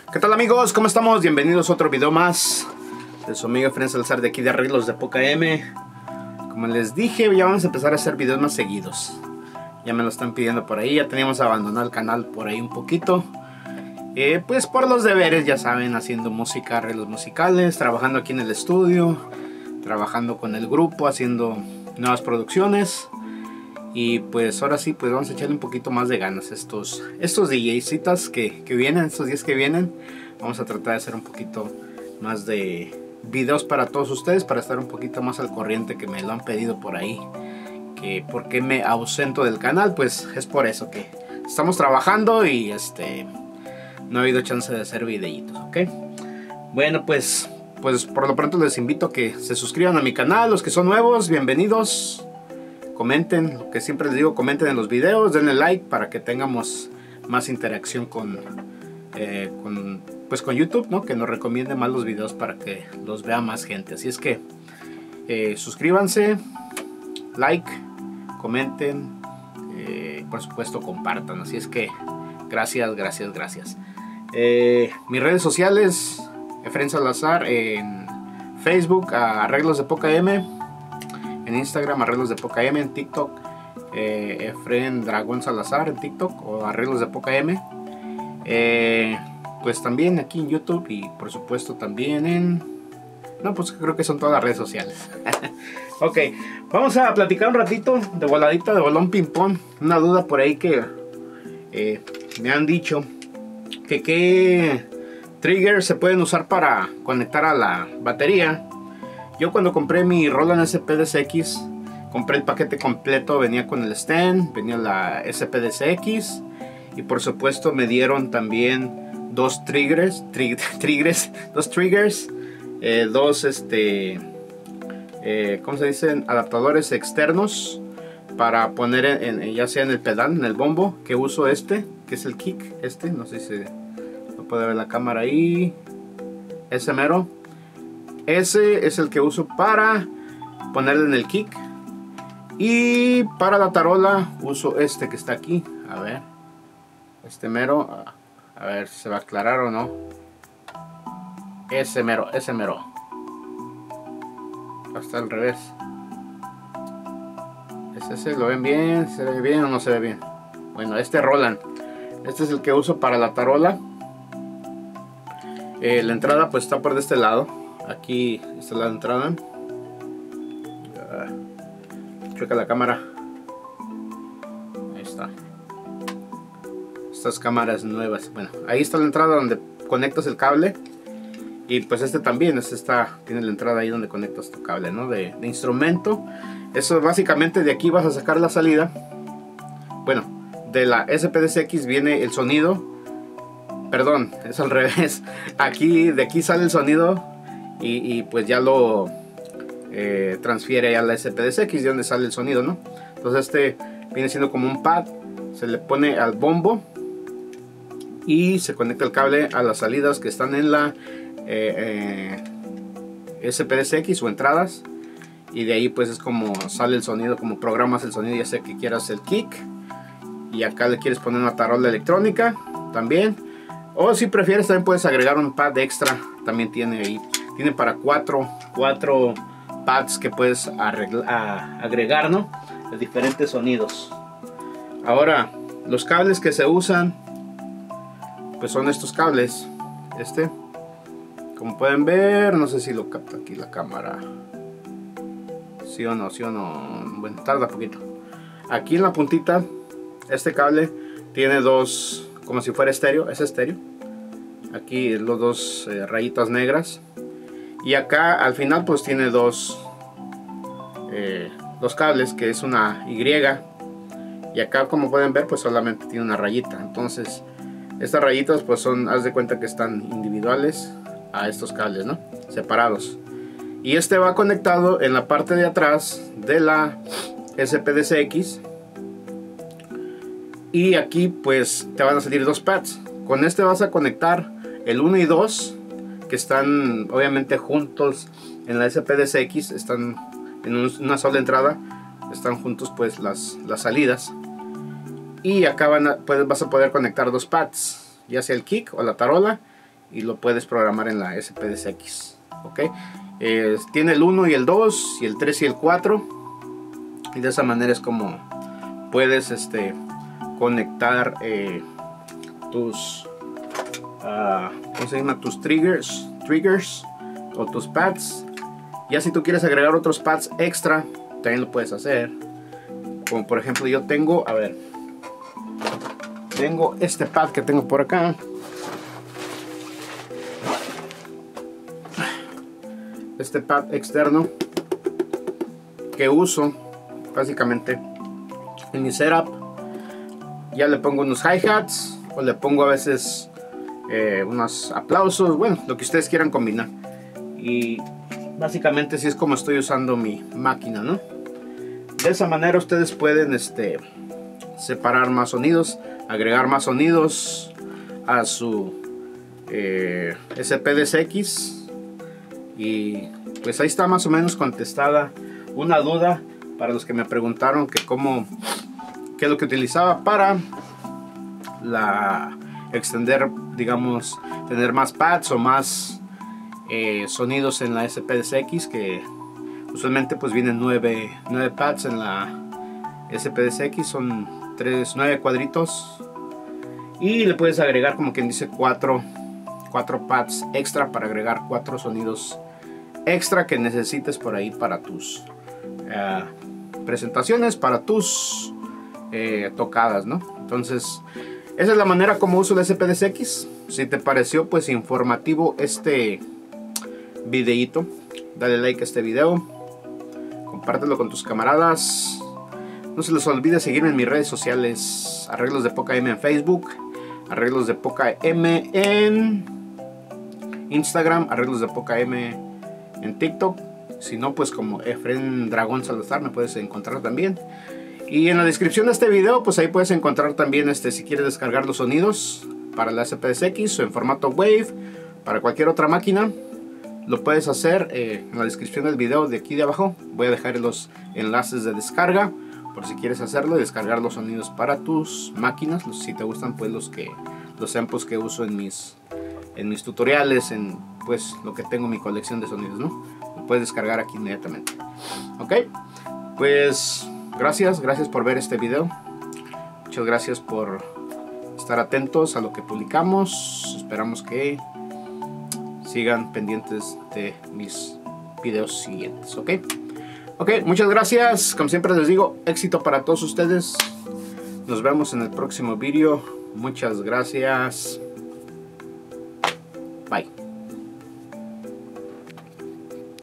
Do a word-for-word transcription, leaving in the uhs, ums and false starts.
¿Qué tal, amigos? ¿Cómo estamos? Bienvenidos a otro video más de su amigo Efraín Salazar de aquí de Arreglos de Poca M. Como les dije, ya vamos a empezar a hacer videos más seguidos. Ya me lo están pidiendo por ahí. Ya teníamos abandonado el canal por ahí un poquito. Eh, pues por los deberes, ya saben, haciendo música, arreglos musicales, trabajando aquí en el estudio, trabajando con el grupo, haciendo nuevas producciones. Y pues ahora sí, pues vamos a echarle un poquito más de ganas estos, estos DJcitas que, que vienen, estos días que vienen. Vamos a tratar de hacer un poquito más de videos para todos ustedes, para estar un poquito más al corriente, que me lo han pedido por ahí. Que por qué me ausento del canal, pues es por eso que estamos trabajando y este no ha habido chance de hacer videitos, ¿ok? Bueno, pues, pues por lo pronto les invito a que se suscriban a mi canal. Los que son nuevos, bienvenidos. Comenten, lo que siempre les digo, comenten en los videos, denle like para que tengamos más interacción con, eh, con, pues con YouTube, ¿no? Que nos recomiende más los videos para que los vea más gente. Así es que eh, suscríbanse, like, comenten, eh, por supuesto compartan. Así es que gracias, gracias, gracias. Eh, mis redes sociales, Efraín Salazar en Facebook, a Arreglos de Poca M. En Instagram, Arreglos de Poca M. En TikTok, eh, Efraín Dragón Salazar en TikTok o Arreglos de Poca M. Eh, pues también aquí en YouTube y por supuesto también en... No, pues creo que son todas las redes sociales. Ok, vamos a platicar un ratito de voladita, de bolón ping pong. Una duda por ahí que eh, me han dicho que qué triggers se pueden usar para conectar a la batería. Yo cuando compré mi Roland S P D C X, compré el paquete completo, venía con el stand, venía la S P D C X y por supuesto me dieron también dos triggers, tri triggers, dos triggers, eh, dos este, eh, ¿cómo se dicen? Adaptadores externos para poner en, en, ya sea en el pedal, en el bombo, que uso este, que es el kick, este, no sé si lo puede ver la cámara ahí, ese mero. Ese es el que uso para ponerle en el kick. Y para la tarola uso este que está aquí. A ver. Este mero. A ver si se va a aclarar o no. Ese mero, ese mero. Hasta al revés. Es ese, ¿lo ven bien? ¿Se ve bien o no se ve bien? Bueno, este Roland. Este es el que uso para la tarola. Eh, la entrada pues está por de este lado. Aquí está la entrada. Uh, checa la cámara. Ahí está. Estas cámaras nuevas. Bueno, ahí está la entrada donde conectas el cable. Y pues este también. Este está, tiene la entrada ahí donde conectas tu cable, ¿no? De, de instrumento. Eso básicamente de aquí vas a sacar la salida. Bueno, de la S P D C X viene el sonido. Perdón, es al revés. Aquí, de aquí sale el sonido. Y, y pues ya lo eh, transfiere a la S P D C X, de donde sale el sonido, ¿no? Entonces este viene siendo como un pad, se le pone al bombo y se conecta el cable a las salidas que están en la eh, eh, S P D C X o entradas, y de ahí pues es como sale el sonido, como programas el sonido, ya sea que quieras el kick, y acá le quieres poner una tarola electrónica también, o si prefieres también puedes agregar un pad extra, también tiene ahí. Tiene para cuatro, cuatro pads que puedes arreglar, a, agregar, ¿no? De diferentes sonidos. Ahora, los cables que se usan, pues son estos cables. Este, como pueden ver, no sé si lo capta aquí la cámara. Sí o no, sí o no. Bueno, tarda poquito. Aquí en la puntita, este cable tiene dos, como si fuera estéreo, es estéreo. Aquí los dos eh, rayitas negras. Y acá al final pues tiene dos, eh, dos cables, que es una Y. Y acá, como pueden ver, pues solamente tiene una rayita. Entonces estas rayitas pues son, haz de cuenta que están individuales a estos cables, ¿no? Separados. Y este va conectado en la parte de atrás de la S P D C X. Y aquí pues te van a salir dos pads. Con este vas a conectar el uno y dos, que están obviamente juntos en la S P D C X, están en un, una sola entrada, están juntos pues las, las salidas. Y acá van a, pues, vas a poder conectar dos pads, ya sea el kick o la tarola, y lo puedes programar en la S P D C X. ¿Ok? Eh, tiene el uno y el dos, y el tres y el cuatro, y de esa manera es como puedes este, conectar eh, tus uh, ¿cómo se llama? Tus triggers, triggers o tus pads. Ya si tú quieres agregar otros pads extra, también lo puedes hacer. Como por ejemplo yo tengo, a ver, tengo este pad que tengo por acá. Este pad externo que uso básicamente en mi setup. Ya le pongo unos hi-hats, o le pongo a veces eh, unos aplausos, bueno, lo que ustedes quieran combinar. Y básicamente así es como estoy usando mi máquina, ¿no? De esa manera ustedes pueden este, separar más sonidos, agregar más sonidos a su eh, S P D C X. Y pues ahí está más o menos contestada una duda para los que me preguntaron que cómo, qué es lo que utilizaba para la extender, digamos, tener más pads o más eh, sonidos en la S P D C X, que usualmente pues vienen nueve, nueve pads en la S P D C X, son tres, nueve cuadritos, y le puedes agregar, como quien dice, cuatro, cuatro pads extra para agregar cuatro sonidos extra que necesites por ahí para tus uh, presentaciones, para tus eh, tocadas, ¿no? Entonces esa es la manera como uso el S P D C X. Si te pareció pues informativo este videito, dale like a este video, compártelo con tus camaradas. No se les olvide seguirme en mis redes sociales: Arreglos de Poca M en Facebook, Arreglos de Poca M en Instagram, Arreglos de Poca M en TikTok. Si no, pues como Efren Dragón Salazar me puedes encontrar también. Y en la descripción de este video, pues ahí puedes encontrar también este, si quieres descargar los sonidos para la S P D C X o en formato Wave para cualquier otra máquina, lo puedes hacer eh, en la descripción del video de aquí de abajo. Voy a dejar los enlaces de descarga por si quieres hacerlo y descargar los sonidos para tus máquinas, los, si te gustan pues los que los samples que uso en mis en mis tutoriales, en pues lo que tengo en mi colección de sonidos, ¿no? Lo puedes descargar aquí inmediatamente. Ok, pues gracias, gracias por ver este video. Muchas gracias por estar atentos a lo que publicamos. Esperamos que sigan pendientes de mis videos siguientes. Ok, ok, muchas gracias. Como siempre les digo, éxito para todos ustedes. Nos vemos en el próximo video. Muchas gracias. Bye.